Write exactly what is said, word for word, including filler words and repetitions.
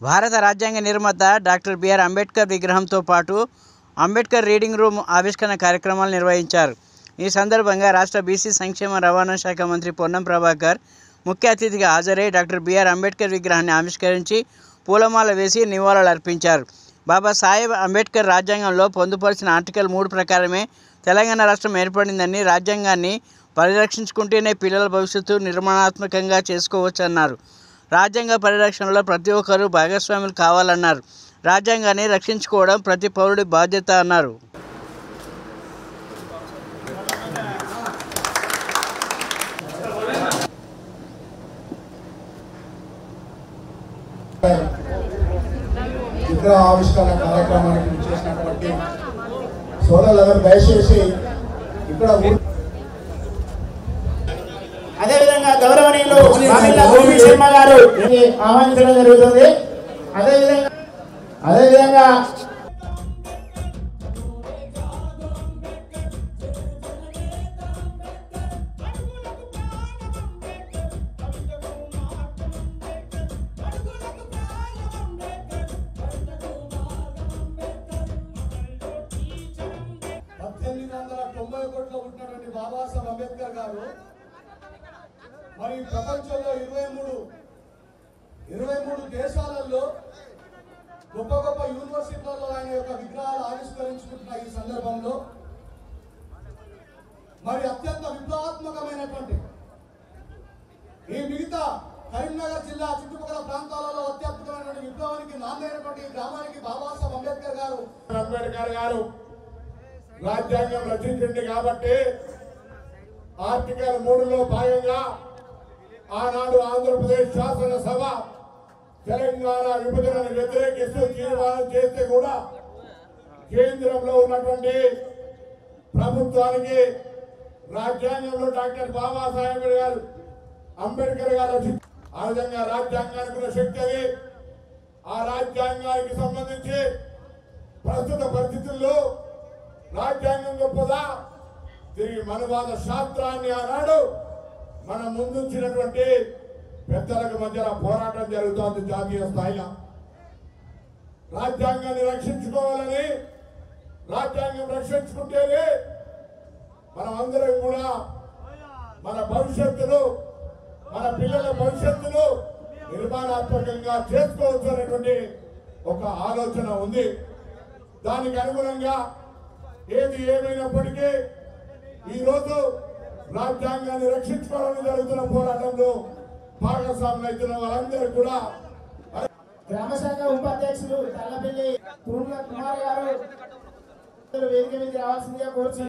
భారత రాజ్యాంగ నిర్మాత డాక్టర్ బిఆర్ అంబేద్కర్ విగ్రహంతో పాటు అంబేద్కర్ రీడింగ్ రూమ్ ఆవిష్కరణ కార్యక్రమాలు నిర్వహించారు. ఈ సందర్భంగా రాష్ట్ర బీసీ సంక్షేమ రవాణా శాఖ మంత్రి పొన్నం ప్రభాకర్ ముఖ్య అతిథిగా హాజరై డాక్టర్ బిఆర్ అంబేద్కర్ విగ్రహాన్ని ఆవిష్కరించి పూలమాల వేసి నివాళులర్పించారు. బాబాసాహెబ్ అంబేద్కర్ రాజ్యాంగంలో పొందుపరిచిన ఆర్టికల్ మూడు ప్రకారమే తెలంగాణ రాష్ట్రం ఏర్పడిందని, రాజ్యాంగాన్ని పరిరక్షించుకుంటేనే పిల్లల భవిష్యత్తు నిర్మాణాత్మకంగా చేసుకోవచ్చన్నారు. రాజ్యాంగ పరిరక్షణలో ప్రతి ఒక్కరూ భాగస్వాములు కావాలన్నారు. రాజ్యాంగాన్ని రక్షించుకోవడం ప్రతి పౌరుడి బాధ్యత అన్నారు. విగ్రహ ఆవిష్కరణ కార్యక్రమానికి చేసినటువంటి సోదరులందరూ దయచేసి ఇక్కడ అదేవిధంగా గౌరవనీయులు గోపి శర్మ గారు ఆహ్వానించడం జరుగుతుంది. అదేవిధంగా అదేవిధంగా పద్దెనిమిది వందల తొంభై ఒకటిలో పుట్టినటువంటి బాబాసాహెబ్ అంబేద్కర్ గారు మరి ప్రపంచంలో ఇరవై మూడు ఇరవై మూడు దేశాలలో గొప్ప గొప్ప యూనివర్సిటీలలో ఆయన యొక్క విగ్రహాలు ఆవిష్కరించుకుంటున్న ఈ సందర్భంలో మరి అత్యంత విప్లవాత్మకమైనటువంటి ఈ మిగతా కరీంనగర్ జిల్లా చుట్టుపక్కల ప్రాంతాలలో అత్యద్భుతమైనటువంటి విప్లవానికి నాందైనటువంటి ఈ గ్రామానికి బాబాసాహెబ్ అంబేద్కర్ గారు అంబేద్కర్ గారు రాజ్యాంగం రచించింది కాబట్టి ఆర్టికల్ మూడులో భాగంగా ఆనాడు ఆంధ్రప్రదేశ్ శాసనసభ తెలంగాణ విభజనను వ్యతిరేకిస్తూ తీర్మానం చేస్తే కూడా కేంద్రంలో ఉన్నటువంటి ప్రభుత్వానికి రాజ్యాంగంలో డాక్టర్ బాబాసాహెబ్ గారు అంబేద్కర్ గారు ఆ విధంగా రాజ్యాంగానికి ఉన్న శక్తి అది. ఆ రాజ్యాంగానికి సంబంధించి ప్రస్తుత పరిస్థితుల్లో రాజ్యాంగం గొప్పదా, తిరిగి మనవాద శాస్త్రాన్ని ఆనాడు మన ముందుంచినటువంటి పెద్దలకు మధ్య పోరాటం జరుగుతోంది జాతీయ స్థాయిలో. రాజ్యాంగాన్ని రక్షించుకోవాలని, రాజ్యాంగం రక్షించుకుంటేనే మనం అందరం కూడా మన భవిష్యత్తును, మన పిల్లల భవిష్యత్తును నిర్మాణాత్మకంగా చేసుకోవచ్చు అనేటువంటి ఒక ఆలోచన ఉంది. దానికి అనుగుణంగా ఏది ఏమైనప్పటికీ ఈరోజు రాజ్యాంగాన్ని రక్షించుకోవడానికి జరుగుతున్న పోరాటంలో భాగస్వాములు అవుతున్న వాళ్ళందరూ కూడా గ్రామశాఖ ఉపాధ్యక్షులు తల్లపల్లి పూర్ణ కుమార్ గారు వేదిక మీద రావాల్సిందిగా కోరుచున్నారు.